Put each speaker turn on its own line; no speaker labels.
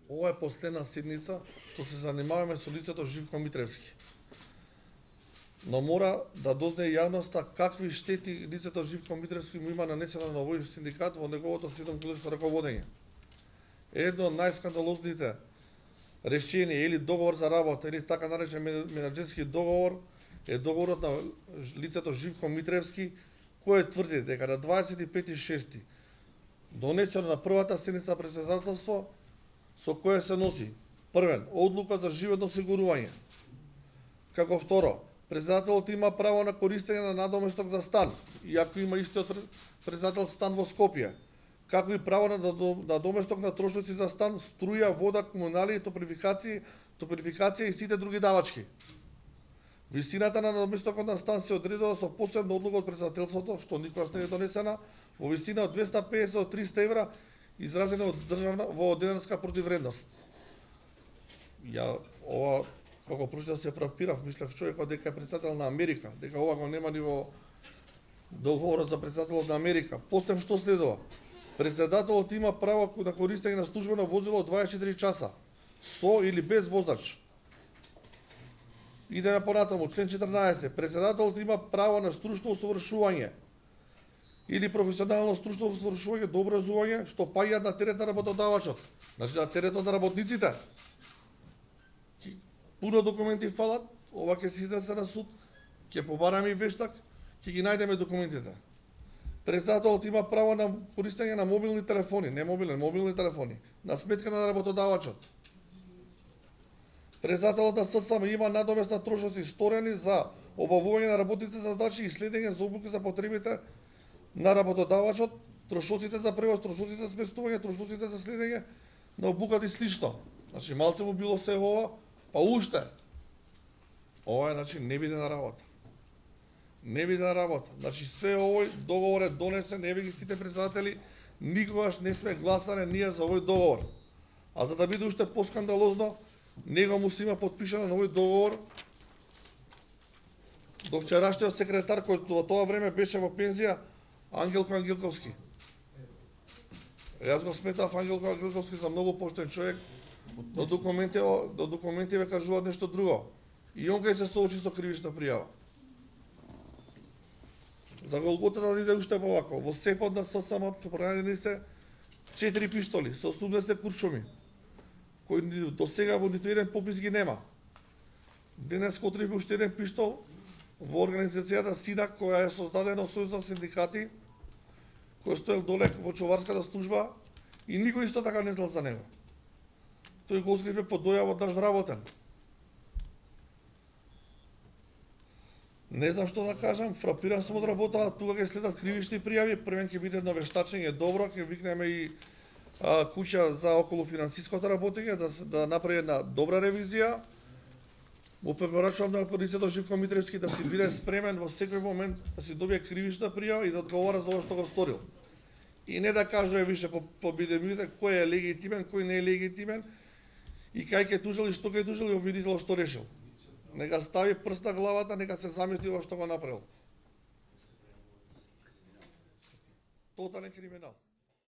Ова е последна седница што се занимаваме со лицето Живко Митревски. Но мора да дознае јавноста какви штети лицето Живко Митревски му има нанесено на овој синдикат во неговото 7-годишно раководење. Едно од најскандалозните решение или договор за работа или така наречен менаџерски договор е договорот на лицето Живко Митревски, кој тврди дека на 25.6. донесено на првата седница председателство со кое се носи првен одлука за животно осигурување. Како второ, председателот има право на користење на надоместок за стан, иако има истиот председател стан во Скопје, како и право на надоместок на трошоци за стан, струја, вода, комуналии, топлификација и сите други давачки. Висината на надоместокот на стан се одредува со посебна одлука од председателството, што никогаш не е донесена, во висина од 250 до 300 евра, изразена од во денарска противвредност. Ова, како прочитав, се фрапирав, мислев човекот дека е председател на Америка, дека ова го нема ни во договорот за председателот на Америка. После што следува? Председателот има право на користење на службено возило 24 часа, со или без возач. Идеме понатаму, член 14. Председателот има право на стручно усовршување или професионално стручно усовршување до образување што паѓаат на терет на работодавачот, значи на теретот на работниците. Пуно документи фалат, ова ќе се изнесе на суд, ќе побараме и вештак, ќе ги најдеме документите. Председателот има право на користење на мобилни телефони, не мобилни телефони, на сметка на работодавачот. Председателот на ССМ има надоместна трошоци сторени за обавување на работните задачи и следење за обуки за потребите на работодавачот, трошоците за превоз, трошоците за сместување, трошоците за следење на обуката и слично. Значи малце му било се ова, па уште. Ова е, значи, невидена работа. Невидена работа. Значи све овој договор е донесен, еве ги сите председатели, никогаш не сме гласале ние за овој договор. А за да биде уште поскандалозно, него му се има подпишано на овој договор до вчерашниот секретар кој во тоа време беше во пензија, Ангелко Ангелковски. Јас го сметав Ангелко Ангелковски за многу поштен човек, до документиве кажуваат нешто друго. И он кај се соочи со кривична пријава. За Голготата да иде уште повако. Во сефот на ССМ пронајдени се 4 пиштоли со 80 куршуми, кои до сега во ниту еден попис ги нема. Денес отривме уште еден пиштол во организацијата СИНАК, која е создадена од Сојуз на синдикати, кој стоел доле во чуварската служба и никој исто така не знал за него. Тој го откривме по дојава од наш вработен. Не знам што да кажам, фрапиран сум од работата, тука ќе следат кривични пријави, првен ќе биде едно вештачење добро, ќе викнеме и куќа за околу финансиското работење, да направи една добра ревизија. Му препорачувам на лицето Живко Митревски да си биде спремен во секој момент да си добие кривична пријава и да одговара за ова што го сторил. И не да кажува више по бидемите кој е легитимен, кој не е легитимен и кај ќе тужил и што ќе тужил и обвинител што решил. Нека стави прст на главата, нека се замисли во што го направил. Тотален криминал.